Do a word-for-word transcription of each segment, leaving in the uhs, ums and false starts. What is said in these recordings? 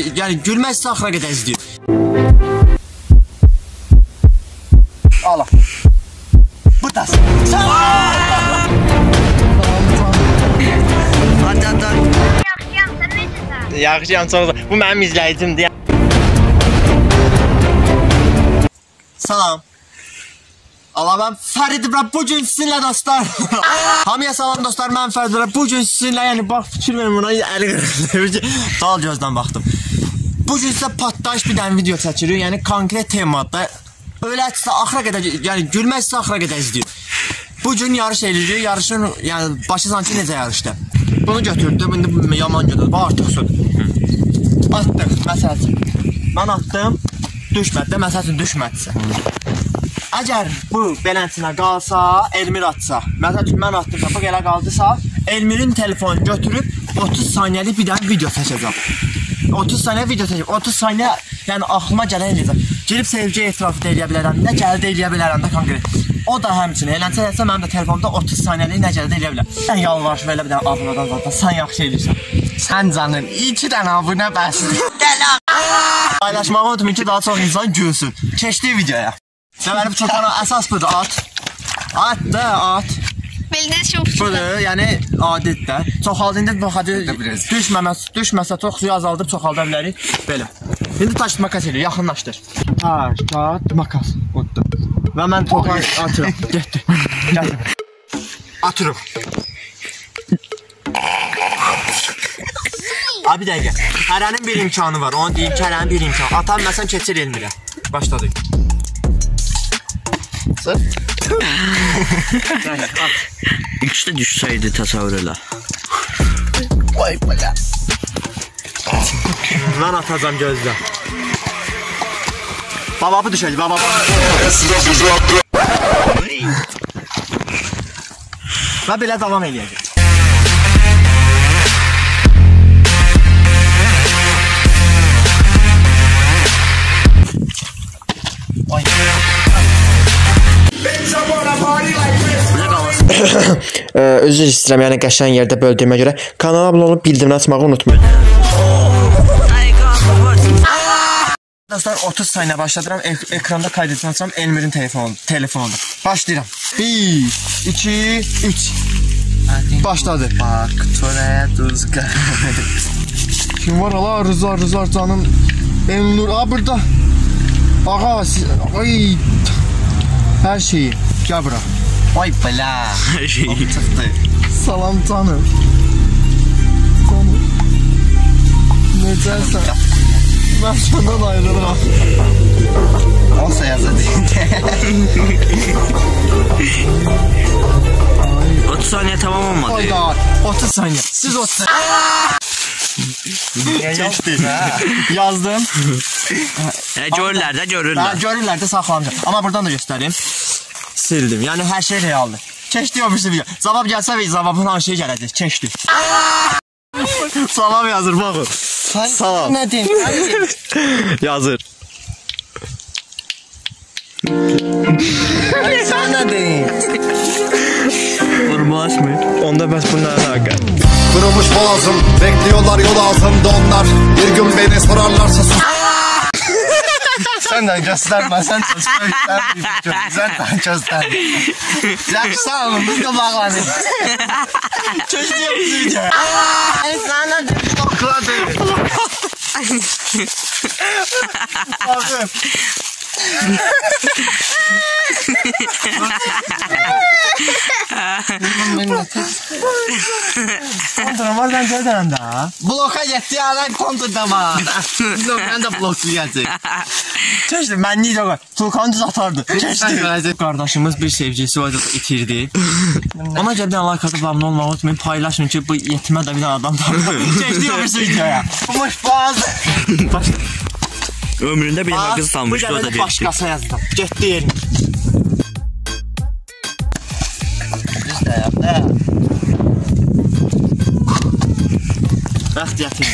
yəni gülmək sizə axıra qədər izləyir. Ala. Bu da. Acadan. Yaxşıyam, sən necəsən? Yaxşıyam, çox. Bu mənim izləyicimdir. Salam. Allah, mən Fərid İbrahim, bugün sizinlə dostlar. Hamıya salam dostlar, mən Fərid İbrahim, bugün sizinlə, yəni bax fikir verin buna, əli qırılır. Dal gözdən baxdım. Bugün sizə patlayış bir dənə video çəkirik, yəni konkret temada. Öyle sizə axıra qədər, yəni gülmək sizə axıra qədər izləyir. Bugün yarış edirik, yarışın, yəni başı sanki necə yarışdı. Bunu götürdüm, indi yaman götürdüm, artıq söz. Atdıq, məsəl üçün. Mən atdım, düşmədi, məsəl üçün düşmədisə. Əgər bu belənçinə qalsa, Elmir atsa, məsəl üçün mən atdım, bu elə qaldısa, Elmir'in telefonu götürüb otuz saniyəlik bir dənə video çəkəcəm. otuz saniyə video çəkəcəm, otuz saniyə, yəni axlıma gələn eləyəcəm. Girib sevgiyə etiraf eləyə bilərəm, nə gəldi eləyə bilərəm də konkret. O da həmçinin, elənsə eləsə mənim də telefonumda otuz saniyəlik nə gəldi eləyə bilər. Sən yalvarış və elə bir dənə abunədən zaten, sən yaxşı eləyirsən. Sən canın, iki dənə abunə bəsdir. Paylaşmağı unutmayın ki, daha çox insan gülsün. Keçdik videoya. Səbəri çoxana əsas budur, at. At da, at. Beliniz çok şükür. Budur, yəni adetdə. Çoxaldığında bu xadı düşməməz, düşməsə çox suyu azaldıb çoxalda bilərik. Belə. İndi taş makas elə, yaxınlaşdır. Taş, taş, makas. Otdu. Və mən topa atıram. Getdi. Gəldim. Atırım. Abi dəqiqə. Hərənin bir imkanı var. Onu deyim ki, hərənin bir imkanı. Atam məsələn keçir Elmirə. Başladık. Sən? İkisi de düşseydi təsəvvür elə. Vay bala. Mən atacam gözlə. Bababı düşəcək, bababı. Və belə davam eləyəcək. Vay. Özür istəyirəm, yəni qəşəng yerdə böldüyümə görə kanala abunə olub bildirimini açmağı unutmayın. Dostlar otuz saniyə başladıram. Ek ekranda kaydetini açsam Elmir'in telefonu telefonunda. Başlayıram. bir iki üç. Başladı. Bak toraya tuzga. Kim var ala? Rıza Rıza canım. Elnur a burada. Ağa ay. Her şeyi. Gel bura. Vay bela. Her şeyi. Çıktı. Salam canım. Canım. Necəsən? Ben senden ayrılmam. Olsa yazı değil. otuz saniye tamam olmadı. Hayda. otuz saniye. Siz otuz saniye. Geçti. Yazdım. E, görürler de görürler. Görürler de saxlamışam. Ama buradan da göstereyim. Sildim. Yani her şey realdir. Keçdi o birisi video. Cavab gəlsə və cavabın hansı şey gələcək. Keçdi. Salam yazır baxın. Salam. Ne diyeyim? Yazır. Sen ne diyeyim? Vurmaz mı? Onda bəs bunlar alaka. Kırılmış boğazım, bekliyorlar yol ağzımda onlar. Bir gün beni sorarlarsa sus. Sen de gösterme, sen gösterme. Sen de gösterme. Yakışsa alın, biz de bağlanın. Çözüyor bizi video. Ay sana de tokladı. Abi. Kontramardan gəlirəm də. Bloka getdi, alan kontradamar. Mən də bloklayacaq. Keçdi, mən necə qoy. Tulkanı düz atardı. Keçdi. Qardaşımız bir sevgilisi var, itirdi. Ona görə bir dənə like atıb abunə olmağı unutmayın. Paylaşın ki, bu yetimə də bir dənə adam tapır. Keçdi o birisi videoya. Boş bazı. Ömründə bir dənə qız salmışdı, o da Bu getdi. başqası yazdım. Getdi yerini. Düz də yap, nə? Bəxt gətirin.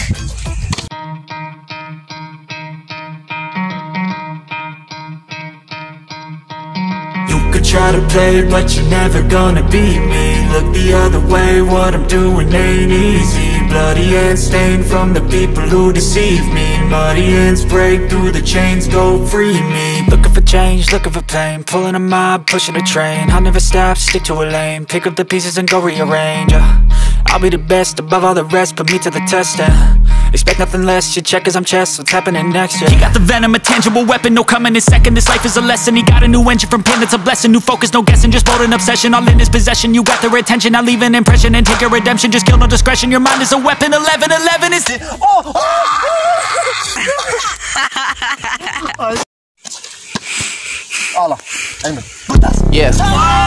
You could try to play but you're never gonna beat me. Look the other way, what I'm doing ain't easy. bloody hands stained from the people who deceive me. Muddy hands break through the chains, go free me. Looking for change, looking for pain, pulling a mob, pushing a train. I'll never stop, stick to a lane, pick up the pieces and go rearrange. uh, I'll be the best above all the rest, put me to the test and expect nothing less, you check as I'm chess, what's happening next, yeah. He got the venom, a tangible weapon, no coming in second. This life is a lesson, he got a new engine from pain, it's a blessing. New focus, no guessing, just bold and obsession, all in his possession. You got their attention, I leave an impression and take your redemption. Just kill, no discretion, your mind is a weapon. Eleven, eleven is it. Oh, oh. Allah, elimi. Buradasın. Yes.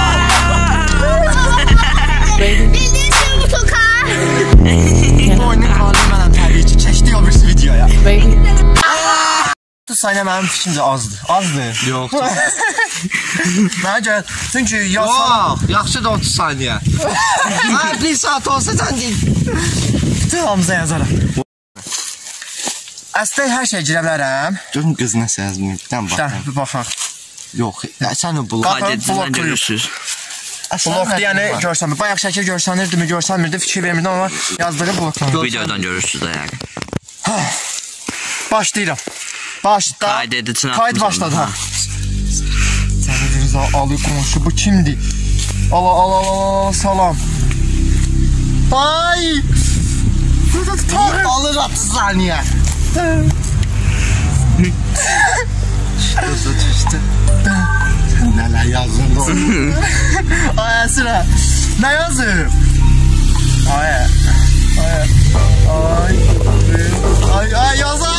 Bildiğin şey bu toka. Bu oyunun kanalı mənəm təbii ki, keçdik o birisi videoya. Baby. otuz saniyə mənim fikrimcə azdır. Azdır. Yoxdur. Mənə görə, çünki Yox, yaxşıdır otuz saniyə. Ha, bir saat olsa sən deyil. bütün hamıza yazaram. Əslində hər şey girə bilərəm. Görün qız nəsə yazmıyor, bir dənə Dən, baxın. bir baxaq. Yox, sən o blok. Adetindən görürsünüz. Blokda yəni görsənmir. Bayaq şəkil görsənirdi mi, görsənmirdi, fikir vermirdim amma yazdığı blokdan. Videodan görürsünüz da yəni. Başlayıram. Başda. Kayd edicisini Kayd atmışam. başladı ha. Səni Rıza Ali qonşu, bu kimdir? Allah Allah Allah Allah salam. Ay! Burada tutarım. Alır otuz saniyə. Şurada düşdü. Nələr yazın da. Ay Əsrə. Nə yazıb? Ay. Ay. Ay. Ay ay yazır.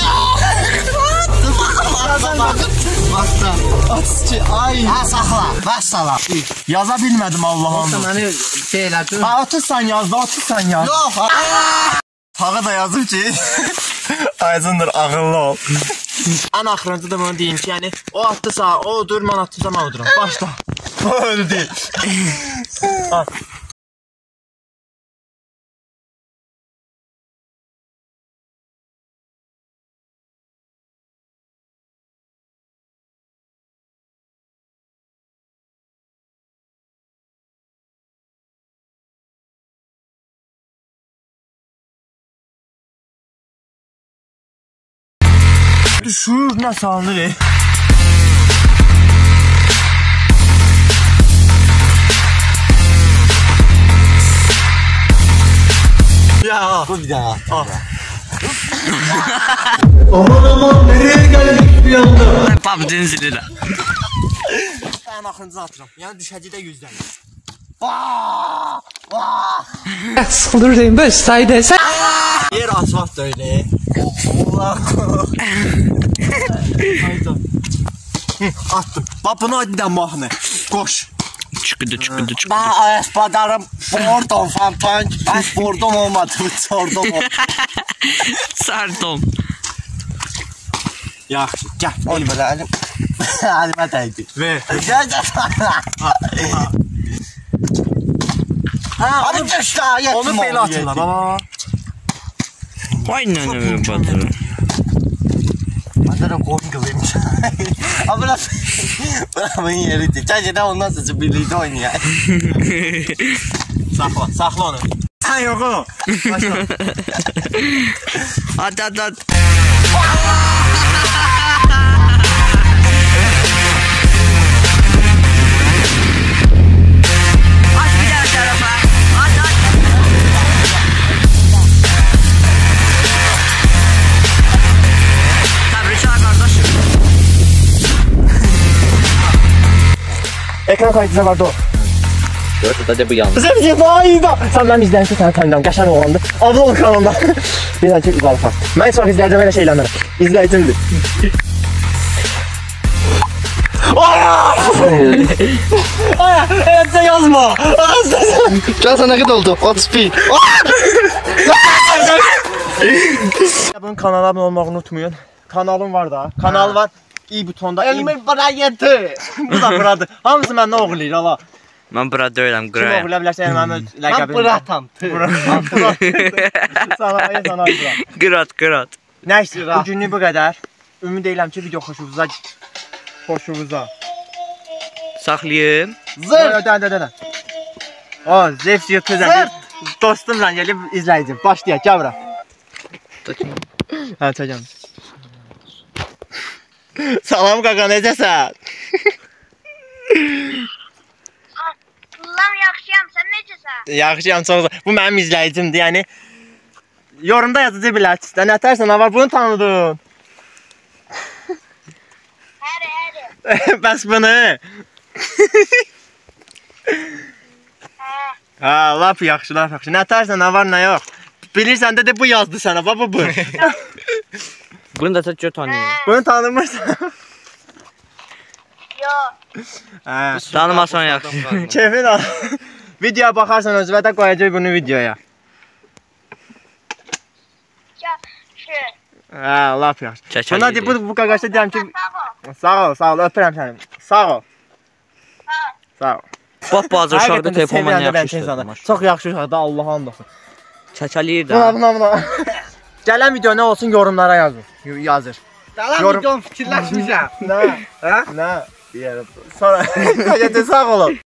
Başla. otuz iki. Ay. Ha, saxla, başla. Yaza bilmədim Allah'ım. Məni şey elədi. Ha otuz saniyə yazdı, otuz saniyə yazdı. Yox. Hağa da yazıb ki, Ayzındır, ağıllı ol. Ən axırıncı da bunu deyim ki, yəni, o atdısa, o odur, mən atdısa, mən oduram. Başla. Bu öyle deyil. Düşür, nə salınır, e? Ya, Bu bir daha. aman aman, nereye geldik bir anda? P U B G'nin zili də. Ən axırıncı atıram, yəni düşəcəkdə yüzdən. Saldırırım ben sayda. Yer asfalt da öyle. Allah. Attım. Bak bunu hadidən mahnı. Koş. Çıkıdı çıkıdı çıkıdı. Ben ayaspadarım, bordom fantank. Ben bordom olmadı, sordum olmadı. Sardım. Yaxşı, gəl. Onu böyle elim. Elime değdi. Ver. Gel gel. Ha, onu düştü ayet. Onu belə atırlar. Baba. Vay nənə batırı. Adara korun kılıymış. Ama bırak. Bırakmayın yeriydi. Gerçekten ondan sonra birlikte oynuyor. Saxla, saxla onu. Sən yox o. Başla. At at at. Ekran kaydı vardı o. Dörtte de bu yanlış. Zevci vayda. Sen ben izləyirsən, səni tanıdım. Qəşəng oğlandı. Abla ol kanalda. Bir dənə çək uzaq bax. Mən çox izləyəcəm elə şeylənirəm. İzləyicimdir. Ay, evdə yazma. Can sana ne kadar oldu? otuz bin. Bunun kanala abunə olmağı unutmayın. Kanalım var da. Kanal var. İyi butonda. Elimi bana yetti. Bu da buradır. Hamısı məndən oğurlayır ala. Mən bura deyirəm, Kim qıraya. oğurlaya bilərsə yəni mənim öz ləqəbim. Ben bıratam. Sana ay sana ayıram. Qırat, qırat. Nəysə, bugünlük bu qədər. Ümid edirəm ki, video xoşunuza xoşunuza. Saxlayın. Zır. Dən dən dən. O, zevs yırtı zəngin. dostumla gəlib izləyicim. Başlayaq, gəl bura. Hə, çəkəm. Salam qaqa, necəsən? Ulan yaxşıyam, sən necəsən? Yaxşıyam, çox sağ. Bu mənim izləyicimdir, yəni yorumda yazıcı bilərsiniz. Nə tərsən, nə var? Bunu tanıdın. Həri, həri. Bəs bunu? Hə, lap yaxşı, lap yaxşı. Nə tərsən, nə var, nə yox? Bilirsən də bu yazdı sənə, bax bu bu. Bunu da tək tanıyır. Bunu tanımırsan. Yox. Hə. Tanımasan yaxşı. Keyfin al. Videoya baxarsan özünə də qoyacaq bunu videoya. Yaxşı. Hə, lap yaxşı. Çəkəli Buna deyib, bu, bu qaqaşda deyəm ki, Sağ ol. sağ ol, sağ ol, öpürəm səni. Sağ ol. Sağ ol. Bax bazı uşaqda Həqiqətən telefonla sevirəm də mən yaxşı insanı. işlədim. Çox yaxşı uşaqdır, Allah'a and olsun. Çəkəliyir Buna, də. buna, buna. Gələn video nə olsun yorumlara yazın. Yazır. Dalan Yorum- videom fikirləşmişəm. Nə? Hə? Nə? Deyərəm. Sonra. Sağ olun.